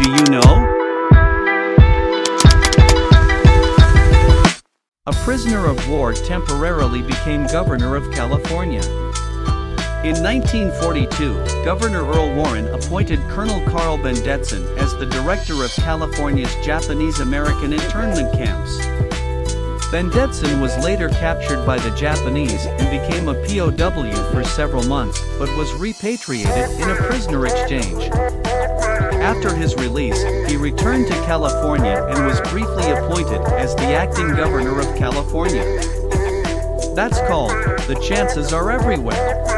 Do you know? A prisoner of war temporarily became governor of California. In 1942, Governor Earl Warren appointed Colonel Karl Bendetsen as the director of California's Japanese-American internment camps. Bendetsen was later captured by the Japanese and became a POW for several months, but was repatriated in a prisoner exchange. After his release, he returned to California and was briefly appointed as the acting governor of California. That's called "The Chances Are Everywhere."